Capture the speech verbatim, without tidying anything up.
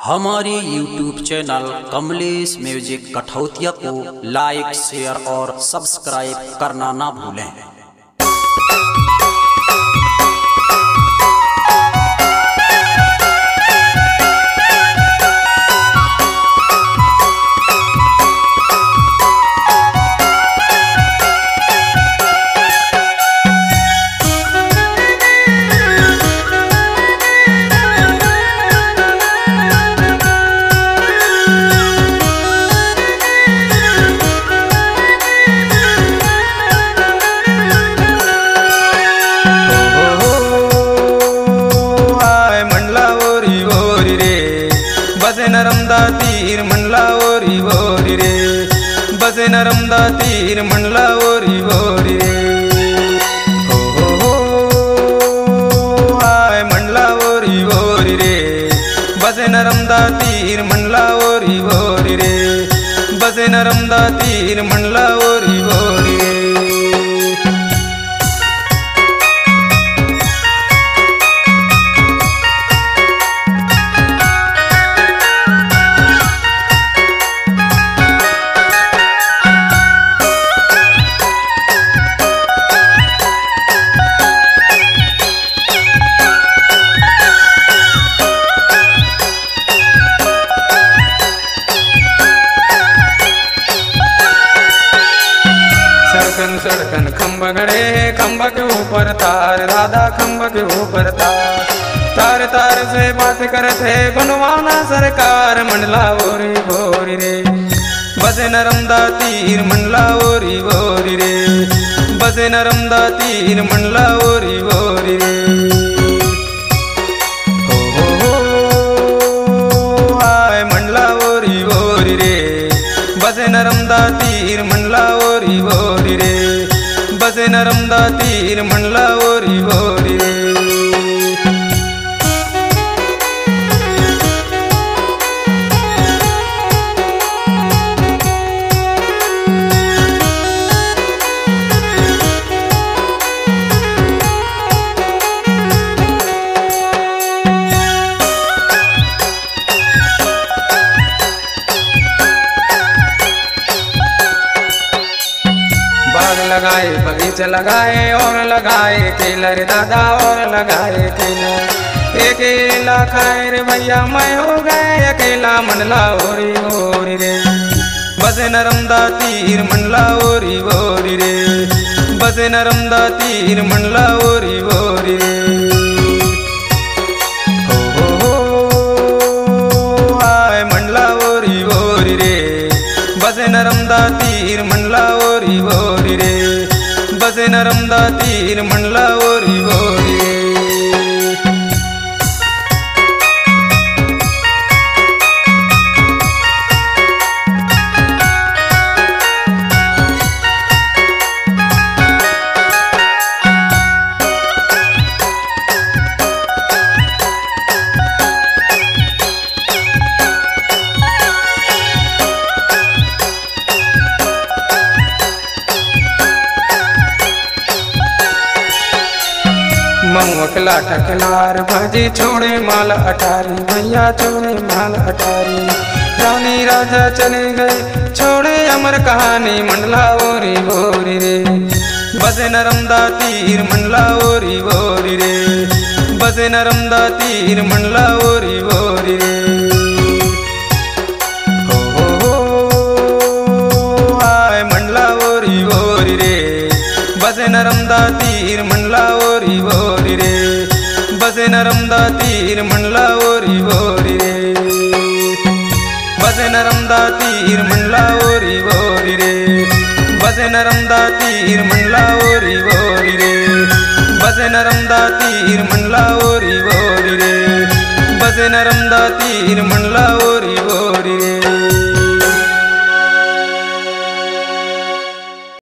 हमारे YouTube channel Kamlesh music Kathautiya को like share और सब्सक्राइब करना ना भूलें। बसे नरमदा तीर मंडला ओरी ओरी रे, बसे नरमदा तीर मंडला ओरी ओरी रे। हो हो हो आय मंडला ओरी ओरी रे, बसे नरमदा तीर मंडला ओरी ओरी रे, बसे नरमदा तीर मंडला ओरी ओरी रे। सड़कन सड़कन खम्बा गड़े, खम्बा के ऊपर तार, राधा खम्बा के ऊपर तार, तार तार से बात करते बनवाना सरकार। मंडला ओरी ओरी रे, बसे नरमदा तीर मंडला ओरी ओरी रे, बसे नरमदा तीर मंडला ओरी ओरी रे। हो हो हो आय मंडला ओरी ओरी रे, बसे नरमदा तीर मंडला ओरी ओरी रे, बसे नरमदा तीर मंडला ओरी ओरी रे। बाग लगाए बगीचा लगाए और लगाए केला रे दादा, और लगाए केला। एक केला खाए रे भैया मैं हो गए अकेला। मंडला ओरी ओरी रे, बसे नरमदा तीर मंडला ओरी ओरी रे, बसे नरमदा तीर मंडला ओरी ओरी रे। हो हो हो आय मंडला ओरी ओरी रे, बसे नरमदा तीर मंडला ओरी ओरी रे, बसे नरमदा तीर मंडला ओरी ओरी रे। मऊकला टकलार भाजी छोड़े माल अटारी, भैया छोड़े माल अटारी। रानी राजा चले गए छोड़े अमर कहानी। मंडला ओरी ओरी रे, बसे नरमदा तीर मंडला ओरी ओरी रे, बसे नरमदा तीर मंडला ओरी ओरी रे। हो हो हो आय मंडला ओरी ओरी रे, बसे नरमदा तीर मंडला ओरी ओरी रे, बसे नरमदा तीर मंडला ओरी ओरी रे। बसे नरमदा तीर मंडला ओरी ओरी रे, बसे नरमदा तीर मंडला ओरी ओरी रे, बसे नरमदा तीर मंडला ओरी ओरी रे, बसे नरमदा तीर मंडला